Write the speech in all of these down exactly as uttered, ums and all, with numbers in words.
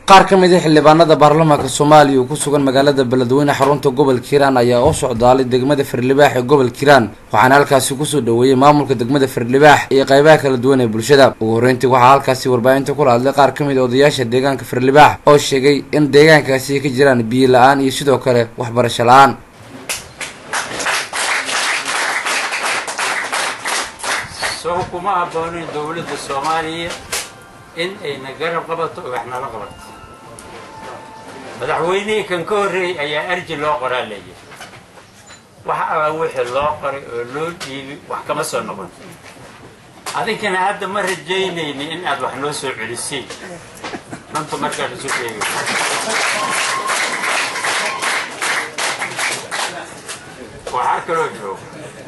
qaar ka mid ah xildhibaanada baarlamaanka Soomaaliya oo ku sugan magaalada Beledweyne xarunta gobolka Hiiraan ayaa u socdaalay degmada Firlibaax ee gobolka Hiiraan waxaana halkaasi ku soo dhaweeyay maamulka degmada Firlibaax iyo qaybaha kala duwan ee bulshada ugu horeyntii waxaa halkaasi warbaahinta kula hadlay qaar ka mid ah odayaasha deegaanka Firlibaax oo sheegay in deegaankaasi ka jiraan biyo la'aan iyo sidoo kale waxbarasho la'aan soo kuma aboonin dawladda Soomaaliya in ay nagarab qabato waxna la qabato madaxweynaha kan ka horeeyay ayaa arji loo qoraa leeyahay waxa aan wixii loo qoray oo loo dhiibay wax kama soo noqon adinkana hadda ma rajaynayni in aad wax noo soo celisay maanta markaa la soo sheegay waxa kaloo jooga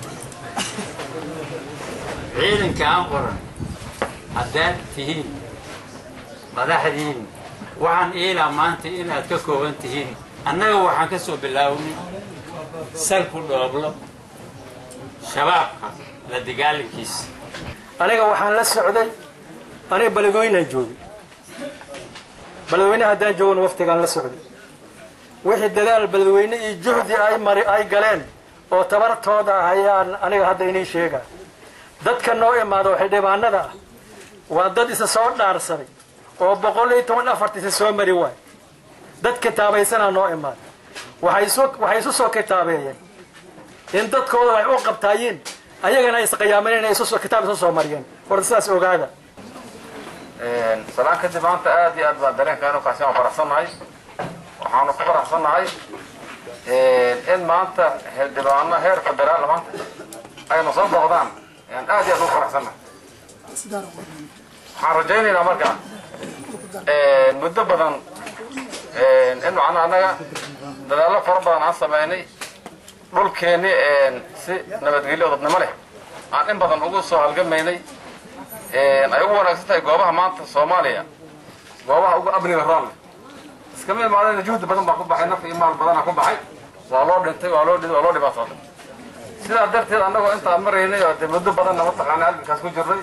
ciidanka aan qoran haddaad tihiin madaxdiin waxaan ilaa maanta inaad ka kooban tihiin annaga waxaan ka soo bilaawnay salku dhooblo shabaabka la dagaalankiisa aniga waxaan la socday aniga Beledweyne joogay Beledweyne haddaan joogno waqtigaan la socday wixii dadaal Beledweyne iyo juhdi ay mari ay galeen oo tabartooda ayaan aniga hadda inay sheegaa dadka noo imaado xildhibaanada waa dad isa soo dhaarsaday oo boqol iyo toban afartii soo mari waay dadka taabaysana noo imaad waxay soo waxay soo kitaabeeyeen in dadkooda ay u qabtaayeen ayagana ay isqiyaameen inay soo kitaab soo mariyeen warsaas ogaada een salaan ka dibaanta aad iyo aad baan dareenkaan ka soo faraxsanahay waxaan ku faraxsanahay een in maanta xildhibaano heer federaal maanta ay noo soo boqdaan aan aad iyo aad u faraxsanahay waxaan rajaynaynaa markaa een muddo badan een in macna anaga dadaalo fara badan aan sameynay dhulkeeni een si nabadgelyo dadnimo leh aan in badan ugu soo halgamaynay een ay ugu wanaagsan tahay goobaha maanta Soomaaliya goobaha ugu amniga rool iska meel maalinta juhud badan baa ku baxay naf iyo maal badan ku baxay waa loo dhintay waa loo dhintay waa loo dhibaatooday sidaa darteed anagoo inta mareynay oo muddo badan nama taqaanay halkaas ku jirnay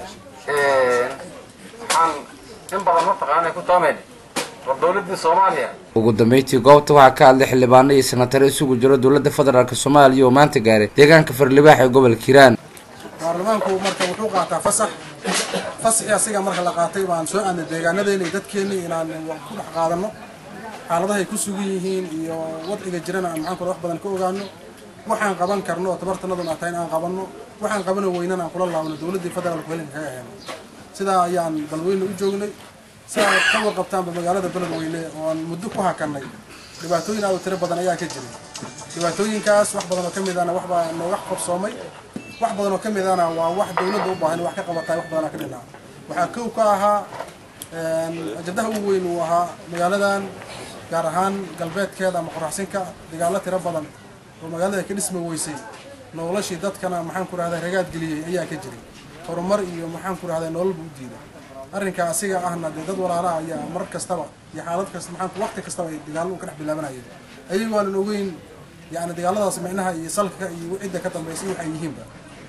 een waxaan in badan ma taqaanay ku taameyn dawladda Soomaaliya ugu dambeyntii goobta waxaa ka hadlay xildhibaano iyo senatar isugu jira dawladda federaalka Soomaaliya oo maanta gaaray deegaanka Firlibaax ee gobolka Hiiraan baarlamaanku marka wuxuu qaataa fasax fasaxii asiga marka la qaatay baan soo aanay deegaanadeena dadkeena inaan wax ku dhex qaadano xaaladaha ay ku sugan yihiin iyo wadciga jirana aan maxaan wax badan ka ogaano waxaan qaban karno tabartanaduna tahay aan qabanno waxaan qabano weynana aan kula laabno dawladda federaalka weyn ka ahayn sida ayaan Beledweyne u joognay saa ka warqabtaan magaalada Beledweyne oo muddo ku hakanay dhibaatooyin aad u tiro badan ayaa ka jiray dhibaatooyinkaas wax badan oo kamid ah wax baa nooga qabsoomay wax badan oo kamid ah waa wax dawladda u baahan wax ka qabatay wax badan ka dhinaa waxa koow ka ahaa een ajadaha ugu weyn uu ahaa magaaladan gaar ahaan galbeedkeeda ama qoraxsinka dagaalo tiro badan oo magaalada ka dhismay weysay noloshii dadkana maxaan ku raahday ragaad galiyay ayaa ka jiray horumar iyo maxaan ku raahday nolol buu diiday arrinka asiga ahna dad walaalaha ayaa mar kastaba iyo xaalad kasta maxaan ku waqti kastaba ay dagaal u ka dhex bilaabanayeen ayagoo aan ogeyn yaani dagaaladaas macnaha iyo salka iyo cidda ka dambeysay waxay yihiinba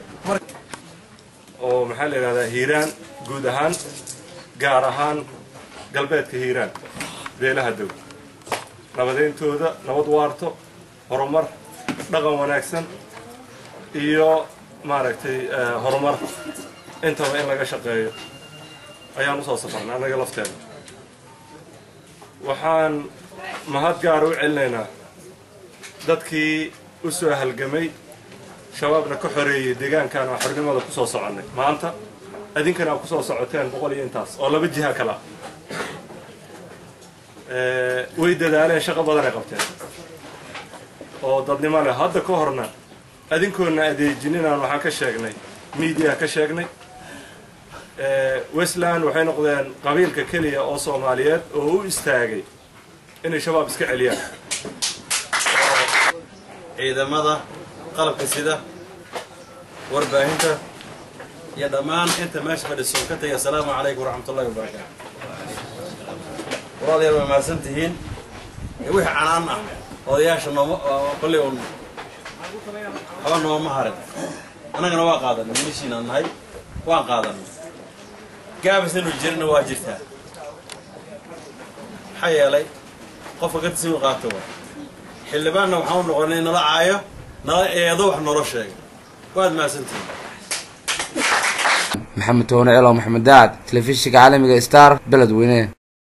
oo maxaa la yiraahdaa Hiiraan guud ahaan gaar ahaan galbeedka Hiiraan beelaha dow nabadayntooda nabad waarto horumar dhaqan wanaagsan iyo maaragtay horumar intaba in laga shaqeeyo ayaan u soo safarnaa anaga lafteena waxaan mahad gaar u celinaynaa dadkii u soo halgamay shabaabna ka xoreeyay deegaankan oo xornimada ku soo soconay maanta adinkana ku soo socoteen boqol iyo intaas oo laba jiha kala ee way dadaaleen shaqo badan ay qabteen oo dadnimo leh hadda ka horna adinkoona adeejinaan waxaan ka sheegnay media ka sheegnay ee Westland waxay noqdeen qabiilka kaliya oo Soomaaliyeed oo u istaagay inay shabaab iska celiyaan ciidamada qalabka sida warbaahinta iyo dhammaan inta meesha fadhiso ka tagay assalaamu calaykum waraxmatullaahi wabarakaatuh walaalayaal waa mahadsantihiin wixii canaan ah odayaasha nooma kulli un haba nooma harin annagana waa qaadanay milishiinaan nahay waan qaadanay gaabis inuu jirna waa jirtaa maxaa yeelay qofka ka tirsan qaato waa xildhibaanna waxaan u noqonay nala caayo nala eedo wax nolo sheega waad mahadsantihiin maxamed toone elo maxamed daacad telefishinka caalamiga star beledweyne.